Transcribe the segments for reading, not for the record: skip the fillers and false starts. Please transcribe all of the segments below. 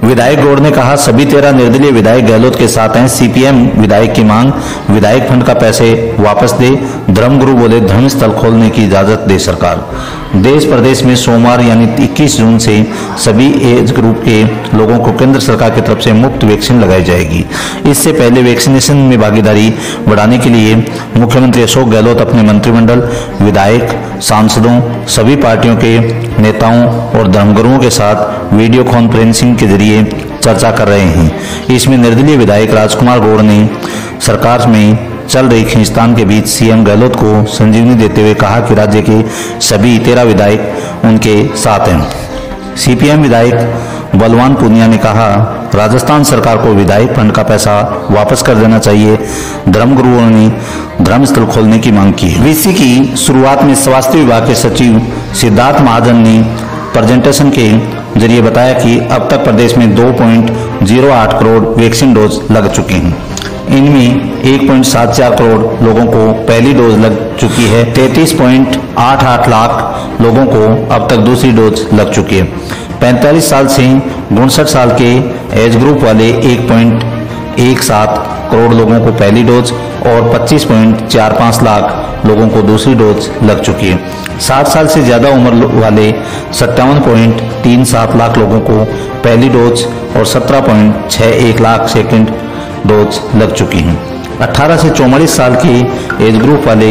विधायक गौड़ ने कहा, सभी 13 निर्दलीय विधायक गहलोत के साथ हैं। सीपीएम विधायक की मांग, विधायक फंड का पैसे वापस दे। धर्मगुरु बोले, धर्मस्थल खोलने की इजाजत दे सरकार। देश प्रदेश में सोमवार यानी 21 जून से सभी एज ग्रुप के लोगों को केंद्र सरकार की तरफ से मुफ्त वैक्सीन लगाई जाएगी। इससे पहले वैक्सीनेशन में भागीदारी बढ़ाने के लिए मुख्यमंत्री अशोक गहलोत अपने मंत्रिमंडल, विधायक, सांसदों, सभी पार्टियों के नेताओं और धर्मगुरुओं के साथ वीडियो कॉन्फ्रेंसिंग के जरिए चर्चा कर रहे हैं। इसमें निर्दलीय विधायक राजकुमार गौड़ ने सरकार में चल रही खींचतान के बीच सीएम गहलोत को संजीवनी देते हुए कहा कि राज्य के सभी 13 विधायक उनके साथ हैं। सीपीएम विधायक बलवान पूनिया ने कहा, राजस्थान सरकार को विधायक फंड का पैसा वापस कर देना चाहिए। धर्मगुरुओं ने धर्मस्थल खोलने की मांग की। वीसी की शुरुआत में स्वास्थ्य विभाग के सचिव सिद्धार्थ महाजन ने प्रेजेंटेशन के जरिए बताया कि अब तक प्रदेश में 2.08 करोड़ वैक्सीन डोज लग चुके हैं। इनमें 1.74 करोड़ लोगों को पहली डोज लग चुकी है। 33.88 लाख लोगों को अब तक दूसरी डोज लग चुकी है। 45 साल से 59 साल के एज ग्रुप वाले 1.17 करोड़ लोगों को पहली डोज और 25.45 लाख लोगों को दूसरी डोज लग चुकी है। 60 साल से ज्यादा उम्र वाले 57.37 लाख लोगों को पहली डोज और 17.61 लाख सेकेंड डोज लग चुकी हैं। 18 से 44 साल के एज ग्रुप वाले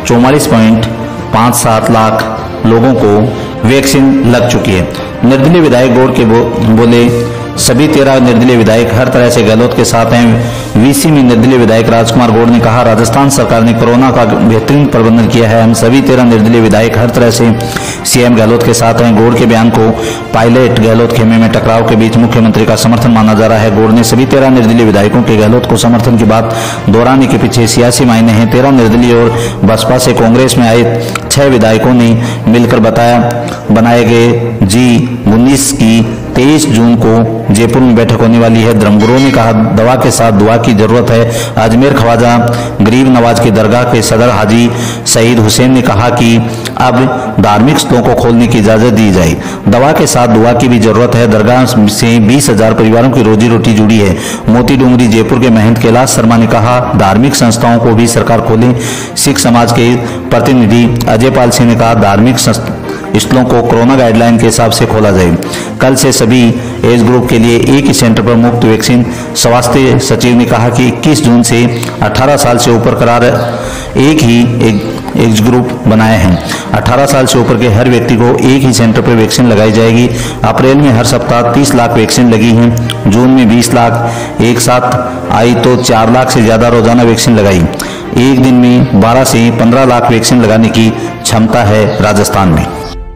44.57 लाख लोगों को वैक्सीन लग चुकी है। निर्दलीय विधायक गौड़ के बोले, सभी 13 निर्दलीय विधायक हर तरह से गहलोत के साथ हैं। वीसी में निर्दलीय विधायक राजकुमार गौड़ ने कहा, राजस्थान सरकार ने कोरोना का बेहतरीन प्रबंधन किया है। हम सभी 13 निर्दलीय विधायक हर तरह से सीएम गहलोत के साथ हैं। गौड़ के बयान को पायलट गहलोत खेमे में टकराव के बीच मुख्यमंत्री का समर्थन माना जा रहा है। गौड़ ने सभी 13 निर्दलीय विधायकों के गहलोत को समर्थन की बात दोहराने के पीछे सियासी मायने हैं। 13 निर्दलीय और बसपा से कांग्रेस में आए 6 विधायकों ने मिलकर बनाए गए G19 की 23 जून को जयपुर में बैठक होने वाली है। धर्मगुरुओं ने कहा, दवा के साथ दुआ की जरूरत है। अजमेर ख्वाजा गरीब नवाज की दरगाह के सदर हाजी सईद हुसैन ने कहा कि अब धार्मिक स्थलों को खोलने की इजाजत दी जाए। दवा के साथ दुआ की भी जरूरत है। दरगाह से 20,000 परिवारों की रोजी रोटी जुड़ी है। मोती डूंगरी जयपुर के महंत कैलाश शर्मा ने कहा, धार्मिक संस्थाओं को भी सरकार खोले। सिख समाज के प्रतिनिधि अजय पाल सिंह ने कहा, धार्मिक स्थलों को कोरोना गाइडलाइन के हिसाब से खोला जाए। कल से सभी एज ग्रुप के लिए एक ही सेंटर पर मुफ्त वैक्सीन। स्वास्थ्य सचिव ने कहा कि 21 जून से 18 साल से ऊपर करार एक ही एज ग्रुप बनाए हैं। 18 साल से ऊपर के हर व्यक्ति को एक ही सेंटर पर वैक्सीन लगाई जाएगी। अप्रैल में हर सप्ताह 30 लाख वैक्सीन लगी हैं। जून में 20 लाख एक साथ आई तो 4 लाख से ज्यादा रोजाना वैक्सीन लगाई। एक दिन में 12 से 15 लाख वैक्सीन लगाने की क्षमता है राजस्थान में।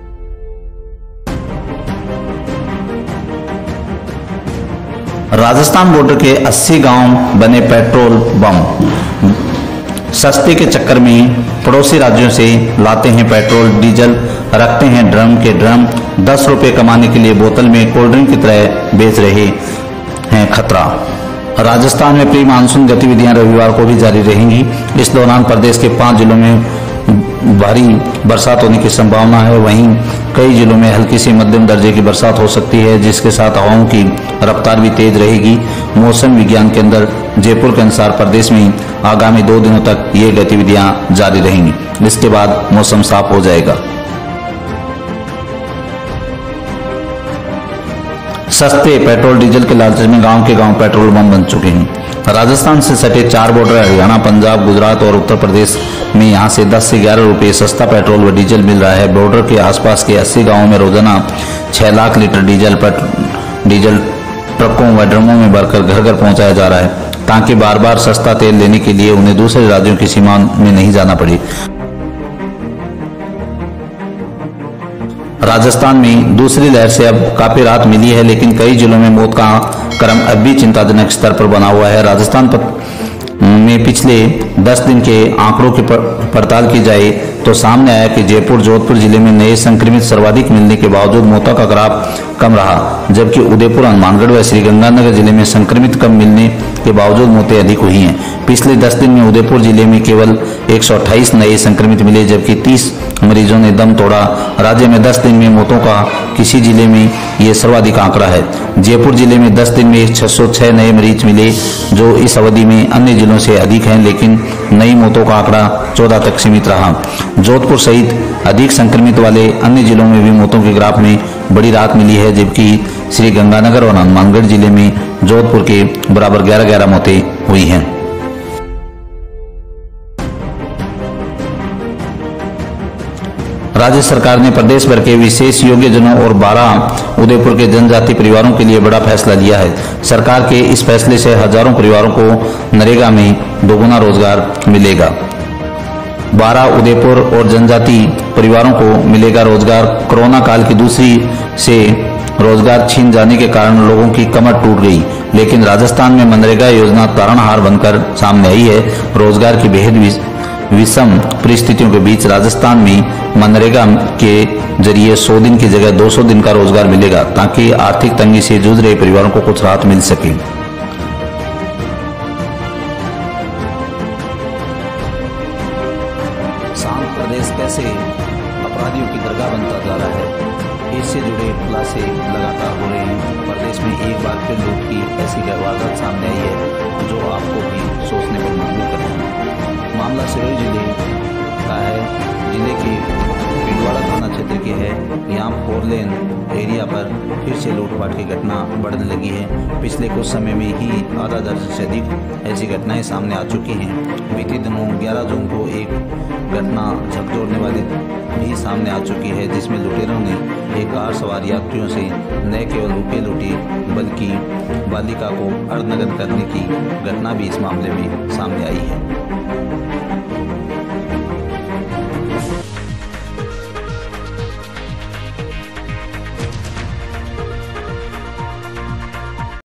राजस्थान बॉर्डर के 80 गांव बने पेट्रोल बम। सस्ते के चक्कर में पड़ोसी राज्यों से लाते हैं पेट्रोल डीजल, रखते हैं ड्रम के ड्रम। 10 रुपए कमाने के लिए बोतल में कोल्ड ड्रिंक की तरह बेच रहे हैं। खतरा। राजस्थान में प्री मानसून गतिविधियां रविवार को भी जारी रहेंगी। इस दौरान प्रदेश के 5 जिलों में भारी बरसात होने की संभावना है। वहीं कई जिलों में हल्की से मध्यम दर्जे की बरसात हो सकती है, जिसके साथ हवाओं की रफ्तार भी तेज रहेगी। मौसम विज्ञान केंद्र जयपुर के अनुसार प्रदेश में आगामी 2 दिनों तक ये गतिविधियां जारी रहेंगी। इसके बाद मौसम साफ हो जाएगा। सस्ते पेट्रोल डीजल के लालच में गांव के गांव पेट्रोल बम बन चुके हैं। राजस्थान से सटे 4 बॉर्डर हरियाणा, पंजाब, गुजरात और उत्तर प्रदेश में यहां से 10 से 11 रुपए सस्ता पेट्रोल व डीजल मिल रहा है। बॉर्डर के आसपास के 80 गांवों में रोजाना 6 लाख लीटर डीजल ट्रकों व ड्रमों में भरकर घर घर पहुंचाया जा रहा है, ताकि बार बार सस्ता तेल लेने के लिए उन्हें दूसरे राज्यों की सीमा में नहीं जाना पड़े। राजस्थान में दूसरी लहर से अब काफी राहत मिली है, लेकिन कई जिलों में मौत का क्रम अब भी चिंताजनक स्तर पर बना हुआ है। राजस्थान में पिछले 10 दिन के आंकड़ों की पड़ताल की जाए तो सामने आया कि जयपुर, जोधपुर जिले में नए संक्रमित सर्वाधिक मिलने के बावजूद मौतों का ग्राफ कम रहा, जबकि उदयपुर, हनुमानगढ़ व श्रीगंगानगर जिले में संक्रमित कम मिलने के बावजूद मौतें अधिक हुई हैं। पिछले 10 दिन में उदयपुर जिले में केवल 128 नए संक्रमित मिले, जबकि 30 मरीजों ने दम तोड़ा। राज्य में 10 दिन में मौतों का किसी जिले में ये सर्वाधिक आंकड़ा है। जयपुर जिले में 10 दिन में 606 नए मरीज मिले, जो इस अवधि में अन्य जिलों से अधिक हैं, लेकिन नई मौतों का आंकड़ा 14 तक सीमित रहा। जोधपुर सहित अधिक संक्रमित वाले अन्य जिलों में भी मौतों के ग्राफ में बड़ी राहत मिली है, जबकि श्री गंगानगर और हनुमानगढ़ जिले में जोधपुर के बराबर 11-11 मौतें हुई हैं। राज्य सरकार ने प्रदेश भर के विशेष योग्यजनों और 12 उदयपुर के जनजाति परिवारों के लिए बड़ा फैसला लिया है। सरकार के इस फैसले से हजारों परिवारों को नरेगा में दोगुना रोजगार मिलेगा। 12 उदयपुर और जनजाति परिवारों को मिलेगा रोजगार। कोरोना काल की दूसरी से रोजगार छीन जाने के कारण लोगों की कमर टूट गई, लेकिन राजस्थान में मनरेगा योजना तारणहार बनकर सामने आई है। रोजगार की बेहद विषम परिस्थितियों के बीच राजस्थान में मनरेगा के जरिए 100 दिन की जगह 200 दिन का रोजगार मिलेगा, ताकि आर्थिक तंगी से जूझ रहे परिवारों को कुछ राहत मिल सके। शांत प्रदेश कैसे अपराधियों की दरगाह बनता जा रहा है, इससे जुड़े खुलासे लगातार हो रहे हैं। प्रदेश में एक बार फिर लूट की ऐसी वारदात सामने आई है जो आपको भी सोचने पर मजबूर करती है। मामला सिरोही जिले का है। जिले के पिंडवाड़ा थाना क्षेत्र के है। यहाँ 4 लेन एरिया पर फिर से लूटपाट की घटना बढ़ने लगी है। पिछले कुछ समय में ही आधा दर्जन से अधिक ऐसी घटनाएं सामने आ चुकी हैं। बीते दिनों 11 जून को एक घटना झकझोरने वाली भी सामने आ चुकी है, जिसमें लुटेरों ने एक कार सवार यात्रियों से न केवल रुपये लूटे बल्कि बालिका को अर्धनग्न करने की घटना भी इस मामले में सामने आई है।